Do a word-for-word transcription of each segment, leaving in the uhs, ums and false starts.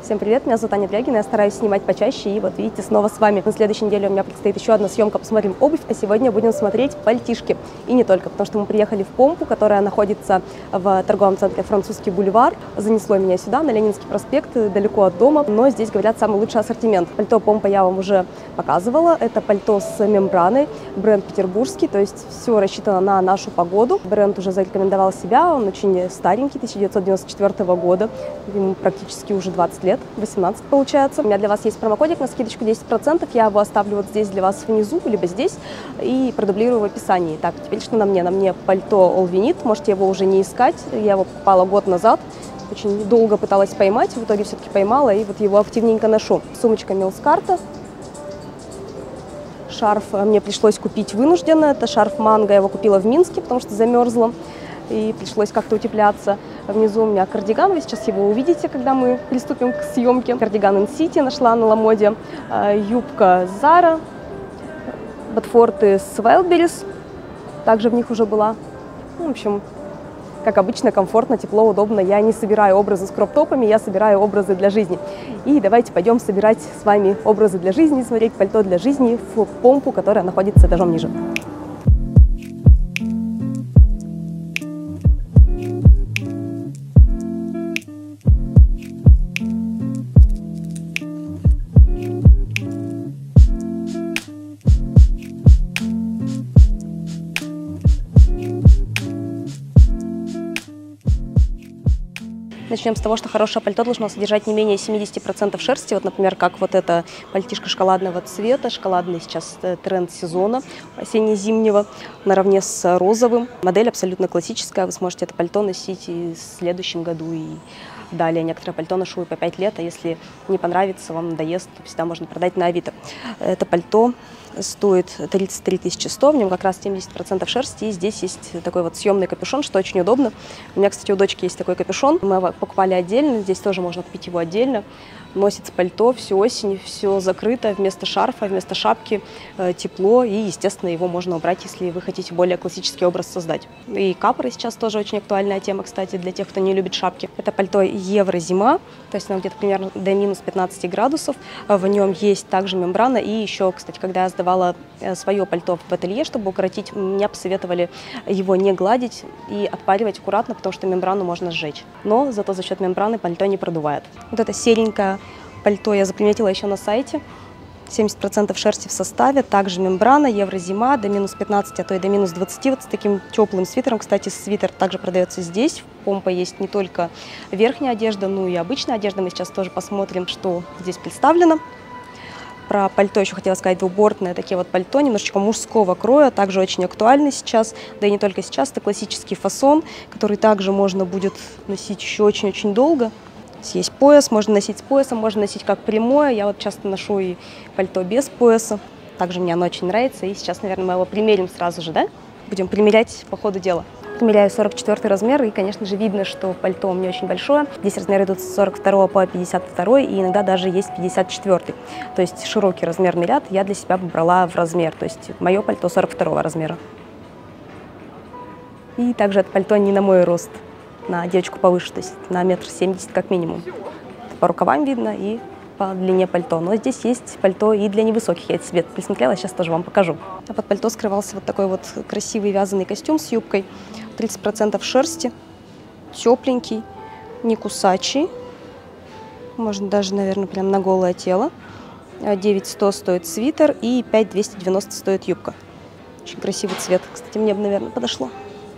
Всем привет, меня зовут Аня Дрягина, я стараюсь снимать почаще, и вот видите, снова с вами. На следующей неделе у меня предстоит еще одна съемка, посмотрим обувь, а сегодня будем смотреть пальтишки. И не только, потому что мы приехали в Помпу, которая находится в торговом центре Французский бульвар. Занесло меня сюда, на Ленинский проспект, далеко от дома, но здесь, говорят, самый лучший ассортимент. Пальто Помпа я вам уже показывала, это пальто с мембраной, бренд петербургский, то есть все рассчитано на нашу погоду. Бренд уже зарекомендовал себя, он очень старенький, тысяча девятьсот девяносто четвёртого года, ему практически уже двадцать лет. восемнадцать получается. У меня для вас есть промокодик на скидочку десять процентов. Я его оставлю вот здесь для вас внизу, либо здесь, и продублирую в описании. Так, теперь что на мне? На мне пальто Олвинит. Можете его уже не искать. Я его покупала год назад. Очень долго пыталась поймать. В итоге все-таки поймала, и вот его активненько ношу. Сумочка Милскарта. Шарф мне пришлось купить вынужденно. Это шарф Манго. Я его купила в Минске, потому что замерзла. И пришлось как-то утепляться. Внизу у меня кардиган, вы сейчас его увидите, когда мы приступим к съемке. Кардиган Ин Сити нашла на Ламоде, юбка Zara, ботфорты с Wildberries, также в них уже была. В общем, как обычно, комфортно, тепло, удобно. Я не собираю образы с кроп-топами, я собираю образы для жизни. И давайте пойдем собирать с вами образы для жизни, смотреть пальто для жизни в Помпу, которая находится этажом ниже. Начнем с того, что хорошее пальто должно содержать не менее семидесяти процентов шерсти. Вот, например, как вот эта пальтишка шоколадного цвета. Шоколадный сейчас тренд сезона осенне-зимнего, наравне с розовым. Модель абсолютно классическая. Вы сможете это пальто носить и в следующем году, и далее. Некоторые пальто ношу и по пять лет, а если не понравится, вам надоест, то всегда можно продать на Авито. Это пальто стоит тридцать три тысячи сто, в нем как раз семьдесят процентов шерсти, и здесь есть такой вот съемный капюшон, что очень удобно. У меня, кстати, у дочки есть такой капюшон, мы его покупали отдельно, здесь тоже можно купить его отдельно. Носится пальто всю осень, все закрыто, вместо шарфа, вместо шапки, э, тепло, и, естественно, его можно убрать, если вы хотите более классический образ создать. И капоры сейчас тоже очень актуальная тема, кстати, для тех, кто не любит шапки. Это пальто Евро-зима, то есть оно где-то примерно до минус пятнадцати градусов, в нем есть также мембрана, и еще, кстати, когда я сдавала свое пальто в ателье, чтобы укоротить, мне посоветовали его не гладить и отпаривать аккуратно, потому что мембрану можно сжечь. Но зато за счет мембраны пальто не продувает. Вот это серенькое пальто я заприметила еще на сайте. семьдесят процентов шерсти в составе, также мембрана, Евро-зима, до минус пятнадцати, а то и до минус двадцати. Вот с таким теплым свитером. Кстати, свитер также продается здесь. В Помпа есть не только верхняя одежда, но и обычная одежда. Мы сейчас тоже посмотрим, что здесь представлено. Про пальто еще хотела сказать, двубортные такие вот пальто, немножечко мужского кроя, также очень актуальны сейчас, да и не только сейчас, это классический фасон, который также можно будет носить еще очень-очень долго. Здесь есть пояс, можно носить с поясом, можно носить как прямое, я вот часто ношу и пальто без пояса, также мне оно очень нравится, и сейчас, наверное, мы его примерим сразу же, да? Будем примерять по ходу дела. Примеряю сорок четвёртый размер, и, конечно же, видно, что пальто у меня очень большое. Здесь размеры идут с сорок второго по пятьдесят второй, и иногда даже есть пятьдесят четвёртый. То есть широкий размерный ряд я для себя брала в размер. То есть мое пальто сорок второго размера. И также это пальто не на мой рост, на девочку повыше, то есть на метр семьдесят как минимум. Это по рукавам видно и по длине пальто. Но здесь есть пальто и для невысоких. Я это себе присмотрела, сейчас тоже вам покажу. А под пальто скрывался вот такой вот красивый вязаный костюм с юбкой. тридцать процентов шерсти, тепленький, не кусачий. Можно даже, наверное, прям на голое тело. девять сто стоит свитер и пять двести девяносто стоит юбка. Очень красивый цвет. Кстати, мне бы, наверное, подошло.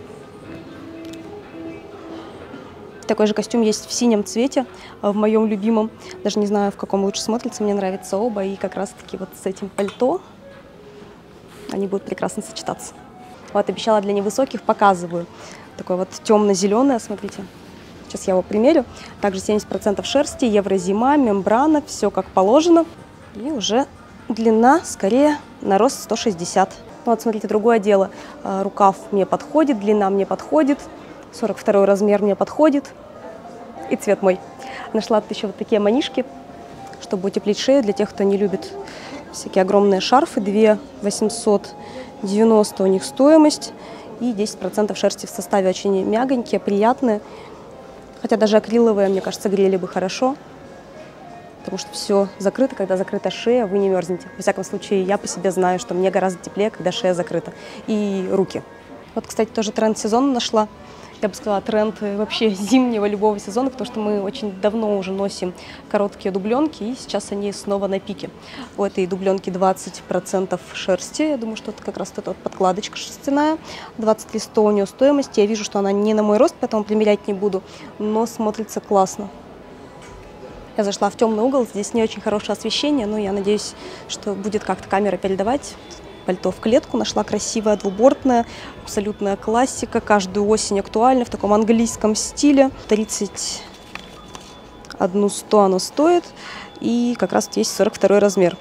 Такой же костюм есть в синем цвете, в моем любимом. Даже не знаю, в каком лучше смотрится, мне нравятся оба. И как раз-таки вот с этим пальто они будут прекрасно сочетаться. Вот, обещала для невысоких, показываю. Такой вот темно-зеленый, смотрите. Сейчас я его примерю. Также семьдесят процентов шерсти, Евро-зима, мембрана, все как положено. И уже длина скорее на рост сто шестьдесят. Вот, смотрите, другое дело. Рукав мне подходит, длина мне подходит. сорок второй размер мне подходит, и цвет мой. Нашла тут еще вот такие манишки, чтобы утеплить шею для тех, кто не любит всякие огромные шарфы. две тысячи восемьсот девяносто у них стоимость, и десять процентов шерсти в составе, очень мягонькие, приятные. Хотя даже акриловые, мне кажется, грели бы хорошо. потому что все закрыто. Когда закрыта шея, вы не мерзнете. Во всяком случае, я по себе знаю, что мне гораздо теплее, когда шея закрыта. И руки. Вот, кстати, тоже тренд сезона нашла. Я бы сказала, тренд вообще зимнего любого сезона, потому что мы очень давно уже носим короткие дубленки, и сейчас они снова на пике. У этой дубленки двадцать процентов шерсти, я думаю, что это как раз эта вот подкладочка шерстяная, двадцать три сто у нее стоимость. Я вижу, что она не на мой рост, поэтому примерять не буду, но смотрится классно. Я зашла в темный угол, здесь не очень хорошее освещение, но я надеюсь, что будет как-то камера передавать. Пальто в клетку нашла, красивое, двубортное, абсолютная классика, каждую осень актуально, в таком английском стиле. тридцать одну сто оно стоит, и как раз есть сорок второй размер.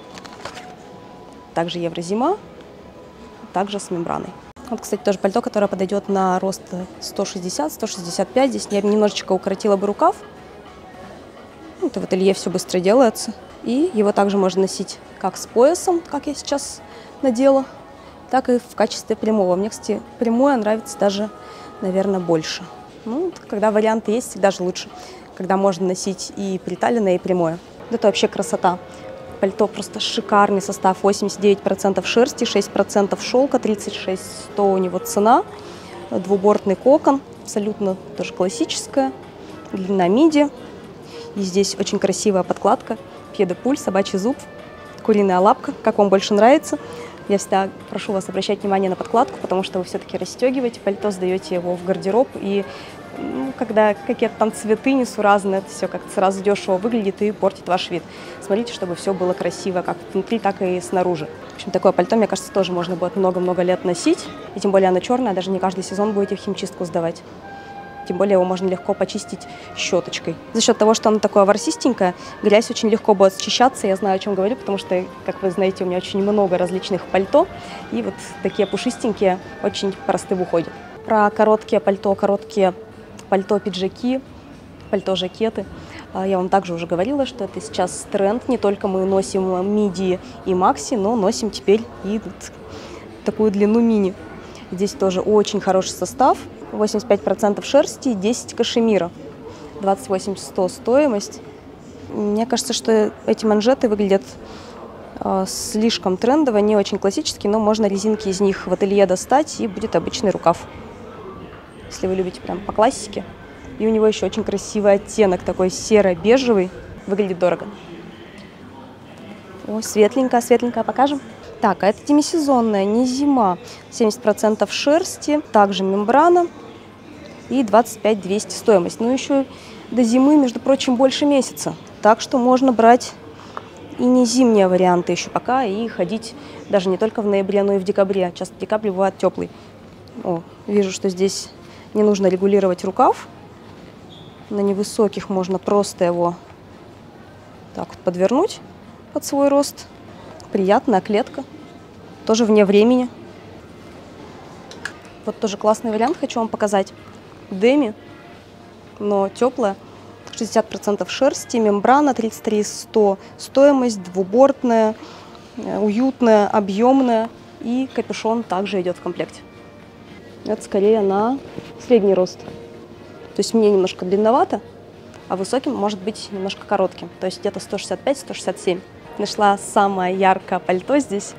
Также еврозима, также с мембраной. Вот, кстати, тоже пальто, которое подойдет на рост сто шестьдесят — сто шестьдесят пять. Здесь я немножечко укоротила бы рукав. Это в ателье все быстро делается. И его также можно носить как с поясом, как я сейчас надела, так и в качестве прямого. Мне, кстати, прямое нравится даже, наверное, больше. Ну, когда варианты есть, всегда же лучше, когда можно носить и приталенное, и прямое. Это вообще красота. Пальто просто шикарный состав. восемьдесят девять процентов шерсти, шесть процентов шелка, тридцать шесть сто у него цена. Двубортный кокон, абсолютно тоже классическая. Длина миди. И здесь очень красивая подкладка. Пье-де-пуль, собачий зуб, куриная лапка, как вам больше нравится. Я всегда прошу вас обращать внимание на подкладку, потому что вы все-таки расстегиваете пальто, сдаете его в гардероб, и ну, когда какие-то там цветы несуразные, это все как-то сразу дешево выглядит и портит ваш вид. Смотрите, чтобы все было красиво, как внутри, так и снаружи. В общем, такое пальто, мне кажется, тоже можно будет много-много лет носить, и тем более оно черное, даже не каждый сезон будете в химчистку сдавать. Тем более его можно легко почистить щеточкой. За счет того, что оно такое ворсистенькое, грязь очень легко будет счищаться. Я знаю, о чем говорю, потому что, как вы знаете, у меня очень много различных пальто. И вот такие пушистенькие очень просты в уходе. Про короткие пальто, короткие пальто-пиджаки, пальто-жакеты. Я вам также уже говорила, что это сейчас тренд. Не только мы носим миди и макси, но носим теперь и вот такую длину мини. Здесь тоже очень хороший состав. восемьдесят пять процентов шерсти, десять кашемира, двадцать восемь сто стоимость. Мне кажется, что эти манжеты выглядят э, слишком трендово, не очень классические, но можно резинки из них в ателье достать, и будет обычный рукав, если вы любите прям по классике. И у него еще очень красивый оттенок, такой серо-бежевый, выглядит дорого. Ой, светленькая, светленькая, покажем. Так, а это демисезонная, не зима. семьдесят процентов шерсти, также мембрана и двадцать пять двести стоимость. Ну, еще до зимы, между прочим, больше месяца. Так что можно брать и не зимние варианты еще пока, и ходить даже не только в ноябре, но и в декабре. Часто декабрь бывает теплый. О, вижу, что здесь не нужно регулировать рукав. На невысоких можно просто его так вот подвернуть под свой рост. Приятная клетка, тоже вне времени. Вот тоже классный вариант хочу вам показать. Деми, но теплая, шестьдесят процентов шерсти, мембрана, тридцать три сто стоимость, двубортная, уютная, объемная, и капюшон также идет в комплекте. Это скорее на средний рост. То есть мне немножко длинновато, а высоким может быть немножко коротким. То есть где-то сто шестьдесят пять — сто шестьдесят семь. Нашла самое яркое пальто здесь,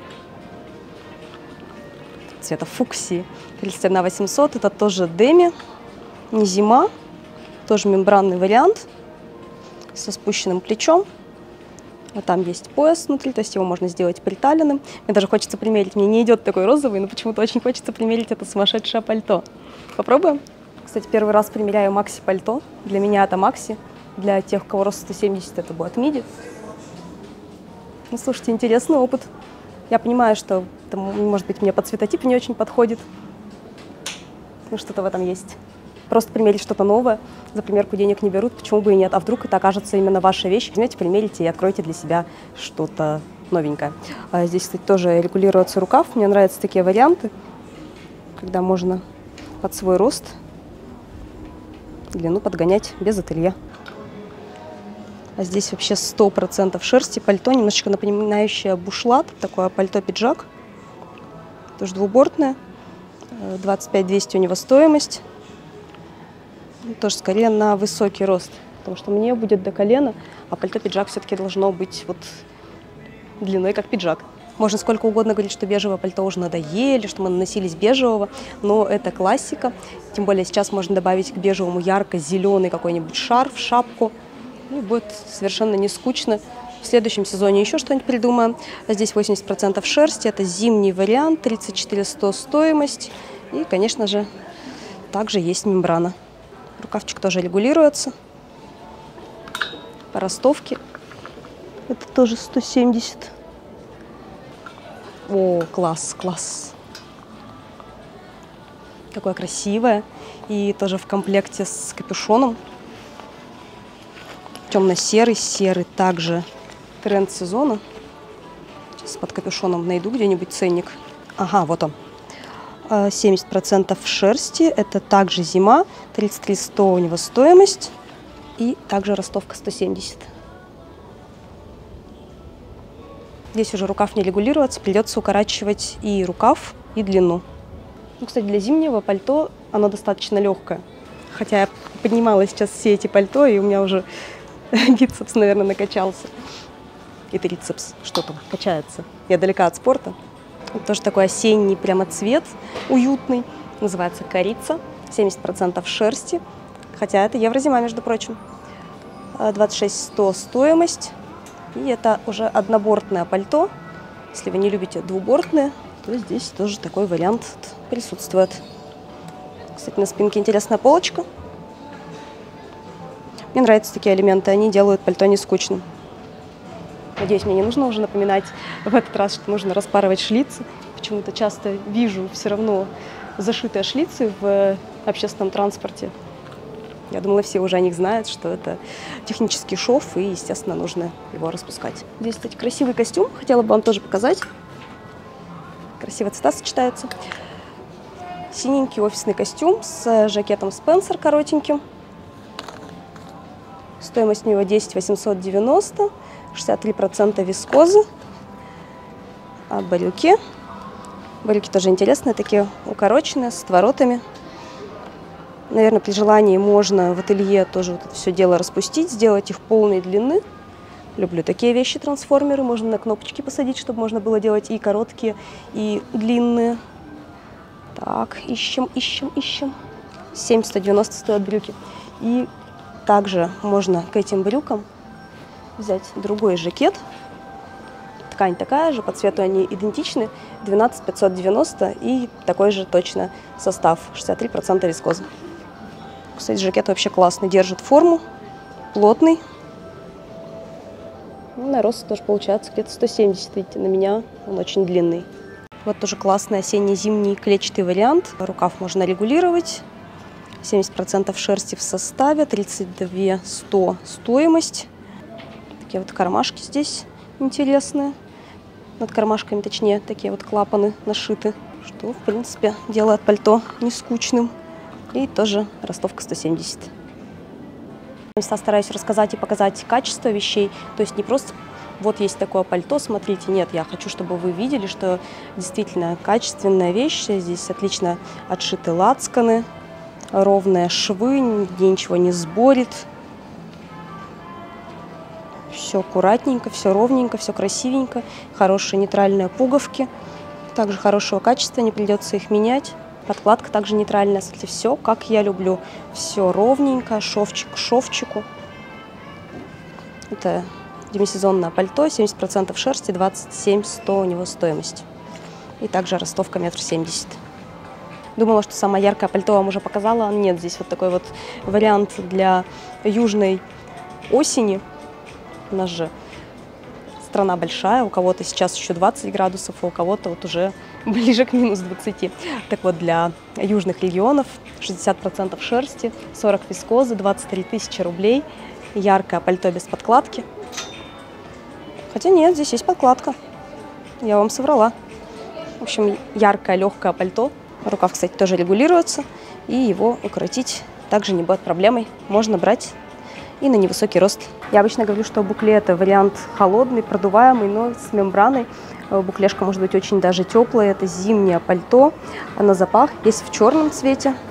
цвета фуксии, тридцать одна восемьсот, это тоже деми, не зима, тоже мембранный вариант, со спущенным плечом, а там есть пояс внутри, то есть его можно сделать приталенным. Мне даже хочется примерить, мне не идет такой розовый, но почему-то очень хочется примерить это сумасшедшее пальто. Попробуем? Кстати, первый раз примеряю макси пальто, для меня это макси, для тех, у кого рост сто семьдесят, это будет миди. Ну, слушайте, интересный опыт. Я понимаю, что, это, может быть, мне по цветотипу не очень подходит. Ну, что-то в этом есть. Просто примерить что-то новое. За примерку денег не берут, почему бы и нет. А вдруг это окажется именно ваша вещь. Возьмете, примерите и откройте для себя что-то новенькое. А здесь, кстати, тоже регулируется рукав. Мне нравятся такие варианты, когда можно под свой рост длину подгонять без ателье. А здесь вообще сто процентов шерсти, пальто, немножечко напоминающее бушлат, такое пальто-пиджак, тоже двубортное, двадцать пять двести у него стоимость, тоже скорее на высокий рост. потому что мне будет до колена, а пальто-пиджак все-таки должно быть вот длиной, как пиджак. Можно сколько угодно говорить, что бежевое пальто уже надоели, что мы наносились бежевого, но это классика. Тем более сейчас можно добавить к бежевому ярко-зеленый какой-нибудь шарф, шапку. И будет совершенно не скучно. В следующем сезоне еще что-нибудь придумаем. Здесь восемьдесят процентов шерсти, это зимний вариант, тридцать четыре сто стоимость. И, конечно же, также есть мембрана. Рукавчик тоже регулируется. По ростовке это тоже сто семьдесят. О, класс, класс. Какое красивое. И тоже в комплекте с капюшоном. Темно-серый, серый также тренд сезона. Сейчас под капюшоном найду где-нибудь ценник. Ага, вот он. семьдесят процентов шерсти. Это также зима. тридцать три сто у него стоимость. И также ростовка сто семьдесят. Здесь уже рукав не регулируется, придется укорачивать и рукав, и длину. Ну, кстати, для зимнего пальто оно достаточно легкое. Хотя я поднимала сейчас все эти пальто, и у меня уже бицепс, наверное, накачался. И трицепс, что там, качается. Я далека от спорта. Вот тоже такой осенний прямо цвет, уютный. Называется корица, семьдесят процентов шерсти. Хотя это евро-зима, между прочим. двадцать шесть сто стоимость. И это уже однобортное пальто. Если вы не любите двубортные, то здесь тоже такой вариант присутствует. Кстати, на спинке интересная полочка. Мне нравятся такие элементы, они делают пальто не скучным. Надеюсь, мне не нужно уже напоминать в этот раз, что нужно распарывать шлицы. Почему-то часто вижу все равно зашитые шлицы в общественном транспорте. Я думала, все уже о них знают, что это технический шов, и, естественно, нужно его распускать. Здесь, кстати, красивый костюм. Хотела бы вам тоже показать. Красиво цвета сочетаются. Синенький офисный костюм с жакетом Спенсер коротеньким. Стоимость у него десять восемьсот девяносто, шестьдесят три процента вискозы. А брюки. Брюки тоже интересные, такие укороченные, с отворотами. Наверное, при желании можно в ателье тоже вот это все дело распустить, сделать их полной длины. Люблю такие вещи, трансформеры. Можно на кнопочки посадить, чтобы можно было делать и короткие, и длинные. Так, ищем, ищем, ищем. семь сто девяносто стоят брюки. И также можно к этим брюкам взять другой жакет. Ткань такая же, по цвету они идентичны. двенадцать пятьсот девяносто и такой же точно состав. шестьдесят три процента вискозы. Кстати, жакет вообще классный, держит форму, плотный. Ну, на рост тоже получается где-то сто семьдесят, видите, на меня он очень длинный. Вот тоже классный осенне-зимний клетчатый вариант. Рукав можно регулировать. семьдесят процентов шерсти в составе, тридцать два сто стоимость. Такие вот кармашки здесь интересные. Над кармашками, точнее, такие вот клапаны нашиты, что, в принципе, делает пальто не скучным. И тоже ростовка сто семьдесят. Я стараюсь рассказать и показать качество вещей. То есть не просто вот есть такое пальто, смотрите. Нет, я хочу, чтобы вы видели, что действительно качественная вещь. Здесь отлично отшиты лацканы, ровные швы, нигде ничего не сборит. Все аккуратненько, все ровненько, все красивенько. Хорошие нейтральные пуговки. Также хорошего качества, не придется их менять. Подкладка также нейтральная, смотрите, все как я люблю. Все ровненько, шовчик к шовчику. Это демисезонное пальто, семьдесят процентов шерсти, двадцать семь сто у него стоимость. И также ростовка метр семьдесят. Думала, что самое яркое пальто вам уже показала. Нет, здесь вот такой вот вариант для южной осени. У нас же страна большая, у кого-то сейчас еще двадцать градусов, а у кого-то вот уже ближе к минус двадцати. Так вот, для южных регионов шестьдесят процентов шерсти, сорок вискозы, двадцать три тысячи рублей. Яркое пальто без подкладки. Хотя нет, здесь есть подкладка. Я вам соврала. В общем, яркое, легкое пальто. Рукав, кстати, тоже регулируется. И его укоротить также не будет проблемой. Можно брать и на невысокий рост. Я обычно говорю, что букле – это вариант холодный, продуваемый, но с мембраной. Буклешка может быть очень даже теплая. Это зимнее пальто. На запах есть в черном цвете.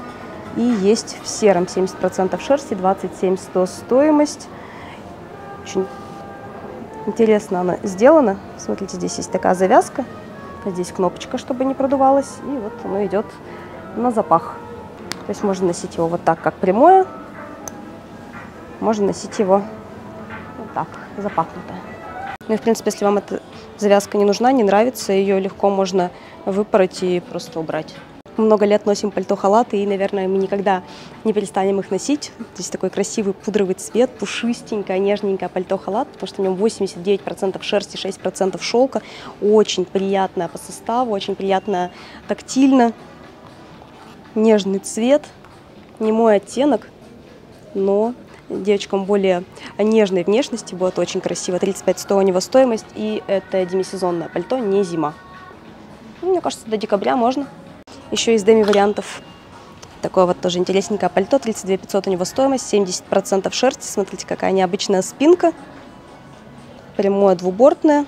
И есть в сером семьдесят процентов шерсти, двадцать семь сто стоимость. Очень интересно она сделана. Смотрите, здесь есть такая завязка. Здесь кнопочка, чтобы не продувалась. И вот оно идет на запах. То есть можно носить его вот так, как прямое. Можно носить его вот так, запахнутое. Ну и, в принципе, если вам эта завязка не нужна, не нравится, ее легко можно выпороть и просто убрать. Много лет носим пальто-халаты, и, наверное, мы никогда не перестанем их носить. Здесь такой красивый пудровый цвет, пушистенькое, нежненькое пальто-халат, потому что в нем восемьдесят девять процентов шерсти, шесть процентов шелка. Очень приятное по составу, очень приятно тактильно. Нежный цвет, не мой оттенок, но девочкам более нежной внешности будет очень красиво. тридцать пять сто у него стоимость, и это демисезонное пальто, не зима. Ну, мне кажется, до декабря можно. Еще из деми-вариантов такое вот тоже интересненькое пальто, тридцать две пятьсот у него стоимость, семьдесят процентов шерсти. Смотрите, какая необычная спинка, прямое двубортное.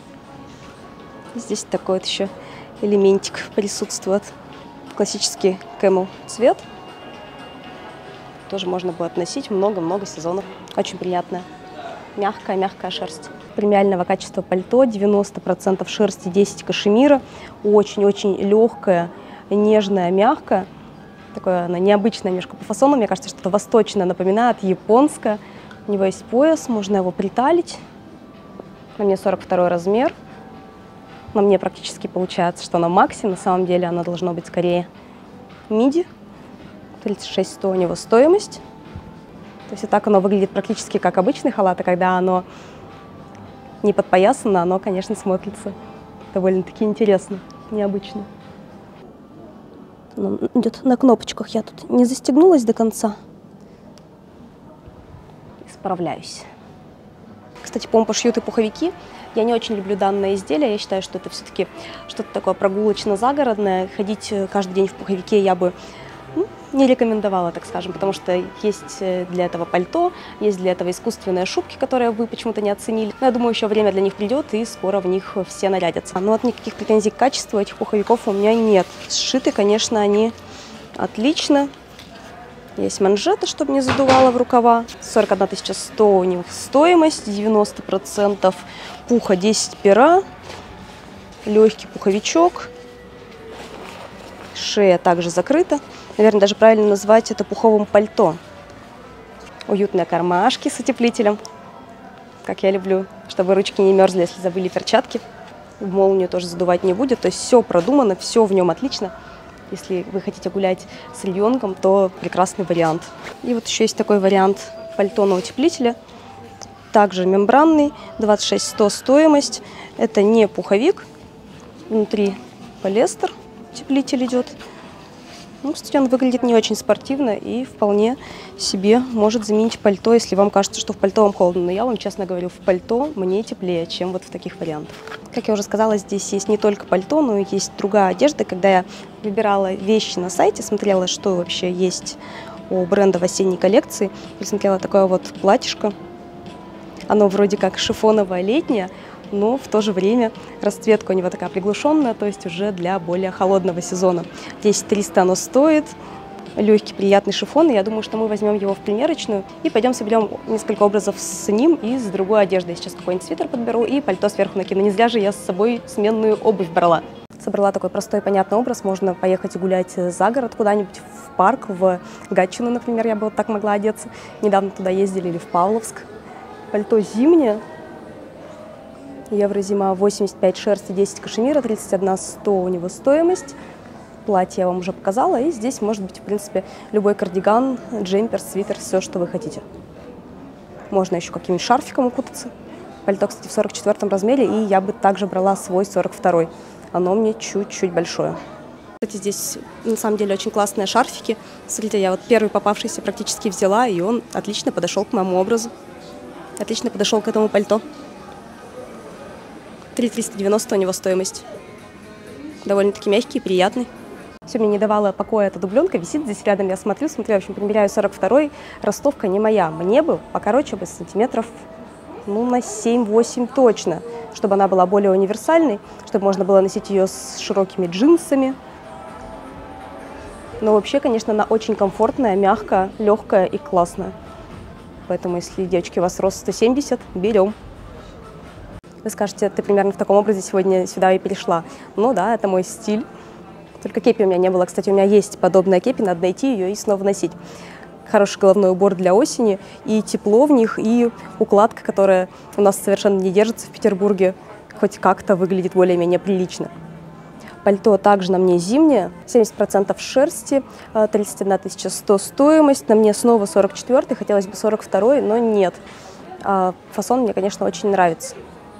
Здесь такой вот еще элементик присутствует. Классический кэмел цвет. Тоже можно будет носить много-много сезонов. Очень приятная, мягкая-мягкая шерсть. Премиального качества пальто, девяносто процентов шерсти, десять кашемира. Очень-очень легкая, нежная, мягкая. Такое она необычное немножко по фасону. Мне кажется, что-то восточное напоминает, японское. У него есть пояс, можно его приталить. На мне сорок второй размер. На мне практически получается, что на макси. На самом деле оно должно быть скорее миди. тридцать шесть сто у него стоимость. То есть и так оно выглядит практически как обычный халат, а когда оно не подпоясано, оно, конечно, смотрится довольно-таки интересно, необычно. Оно идет на кнопочках. Я тут не застегнулась до конца. Исправляюсь. Кстати, по-моему, пошьют и пуховики. Я не очень люблю данное изделие. Я считаю, что это все-таки что-то такое прогулочно-загородное. Ходить каждый день в пуховике я бы ну, не рекомендовала, так скажем, потому что есть для этого пальто, есть для этого искусственные шубки, которые вы почему-то не оценили. Но я думаю, еще время для них придет, и скоро в них все нарядятся. Но от никаких претензий к качеству этих пуховиков у меня нет. Сшиты, конечно, они отлично. Есть манжеты, чтобы не задувало в рукава. сорок одна тысяча сто у них стоимость, девяносто процентов пуха, десять пера. Легкий пуховичок. Шея также закрыта. Наверное, даже правильно назвать это пуховым пальто. Уютные кармашки с утеплителем, как я люблю, чтобы ручки не мерзли, если забыли перчатки. В молнию тоже задувать не будет. То есть все продумано, все в нем отлично. Если вы хотите гулять с ребенком, то прекрасный вариант. И вот еще есть такой вариант пальто на утеплителе. Также мембранный, двадцать шесть сто стоимость. Это не пуховик. Внутри полиэстер, утеплитель идет. Ну, кстати, он выглядит не очень спортивно и вполне себе может заменить пальто, если вам кажется, что в пальто вам холодно. Но я вам честно говорю, в пальто мне теплее, чем вот в таких вариантах. Как я уже сказала, здесь есть не только пальто, но и есть другая одежда. Когда я выбирала вещи на сайте, смотрела, что вообще есть у бренда в осенней коллекции, посмотрела такое вот платьишко. Оно вроде как шифоновое летнее, но в то же время расцветка у него такая приглушенная, то есть уже для более холодного сезона. десять триста оно стоит, легкий приятный шифон, и я думаю, что мы возьмем его в примерочную и пойдем соберем несколько образов с ним и с другой одеждой. Сейчас какой-нибудь свитер подберу и пальто сверху накину. Не зря же я с собой сменную обувь брала. Собрала такой простой понятный образ, можно поехать гулять за город куда-нибудь, в парк, в Гатчину, например, я бы вот так могла одеться. Недавно туда ездили, или в Павловск. Пальто зимнее. Еврозима, восемьдесят пять шерсти, десять кашемира, тридцать одна сто у него стоимость. Платье я вам уже показала. И здесь может быть, в принципе, любой кардиган, джемпер, свитер, все, что вы хотите. Можно еще каким-нибудь шарфиком укутаться. Пальто, кстати, в сорок четвёртом размере, и я бы также брала свой сорок второй. Оно мне чуть-чуть большое. Кстати, здесь на самом деле очень классные шарфики. Смотрите, я вот первый попавшийся практически взяла, и он отлично подошел к моему образу. Отлично подошел к этому пальто. три триста девяносто у него стоимость. Довольно-таки мягкий, приятный. Все, мне не давала покоя эта дубленка, висит здесь рядом, я смотрю, смотрю, в общем, примеряю сорок второй, ростовка не моя. Мне бы покороче бы сантиметров, ну, на семь-восемь точно, чтобы она была более универсальной, чтобы можно было носить ее с широкими джинсами. Но вообще, конечно, она очень комфортная, мягкая, легкая и классная. Поэтому, если, девочки, у вас рост сто семьдесят, берем. Вы скажете, ты примерно в таком образе сегодня сюда и перешла. Ну да, это мой стиль. Только кепи у меня не было. Кстати, у меня есть подобная кепи, надо найти ее и снова носить. Хороший головной убор для осени, и тепло в них, и укладка, которая у нас совершенно не держится в Петербурге, хоть как-то выглядит более-менее прилично. Пальто также на мне зимнее, семьдесят процентов шерсти, тридцать одна тысяча сто стоимость. На мне снова сорок четвёртый, хотелось бы сорок второй, но нет. Фасон мне, конечно, очень нравится.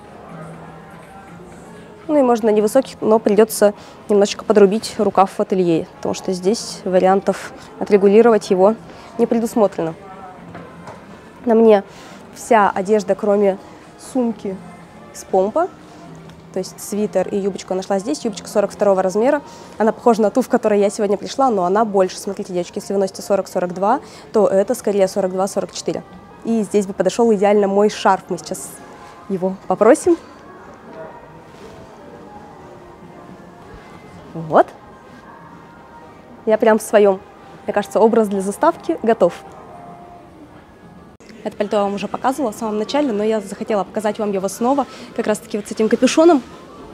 Ну и можно на невысоких, но придется немножечко подрубить рукав в ателье, потому что здесь вариантов отрегулировать его не предусмотрено. На мне вся одежда, кроме сумки с помпа, то есть свитер и юбочку нашла здесь. Юбочка сорок второго размера, она похожа на ту, в которой я сегодня пришла, но она больше. Смотрите, девочки, если вы носите сорок сорок два, то это скорее сорок два сорок четыре. И здесь бы подошел идеально мой шарф. Мы сейчас его попросим. Вот. Я прям в своем, мне кажется, образ для заставки готов. Это пальто я вам уже показывала в самом начале, но я захотела показать вам его снова, как раз-таки вот с этим капюшоном,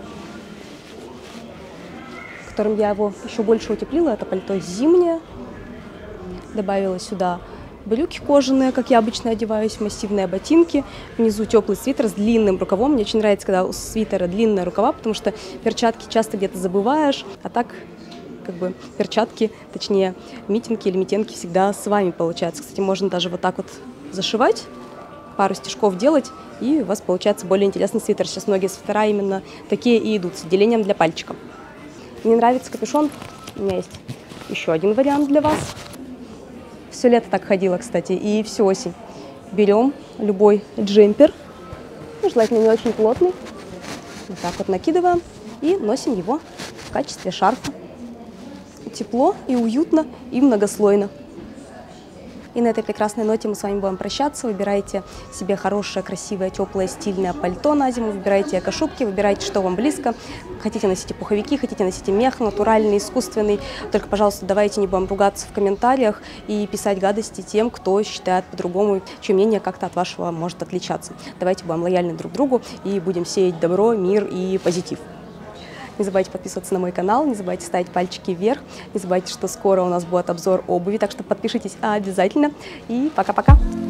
которым я его еще больше утеплила. Это пальто зимнее. Добавила сюда брюки кожаные, как я обычно одеваюсь, массивные ботинки. Внизу теплый свитер с длинным рукавом. Мне очень нравится, когда у свитера длинные рукава, потому что перчатки часто где-то забываешь, а так как бы перчатки, точнее митинги или митенки всегда с вами получаются. Кстати, можно даже вот так вот зашивать, пару стежков делать, и у вас получается более интересный свитер. Сейчас многие свитера именно такие и идут, с отделением для пальчиков. Мне нравится капюшон. У меня есть еще один вариант для вас. Все лето так ходила, кстати, и всю осень. Берем любой джемпер, ну, желательно не очень плотный, вот так вот накидываем и носим его в качестве шарфа. Тепло и уютно, и многослойно. И на этой прекрасной ноте мы с вами будем прощаться. Выбирайте себе хорошее, красивое, теплое, стильное пальто на зиму. Выбирайте эко-шубки, выбирайте, что вам близко. Хотите, носите пуховики, хотите, носите мех, натуральный, искусственный. Только, пожалуйста, давайте не будем ругаться в комментариях и писать гадости тем, кто считает по-другому, чье мнение как-то от вашего может отличаться. Давайте будем лояльны друг к другу и будем сеять добро, мир и позитив. Не забывайте подписываться на мой канал, не забывайте ставить пальчики вверх, не забывайте, что скоро у нас будет обзор обуви, так что подпишитесь обязательно. И пока-пока!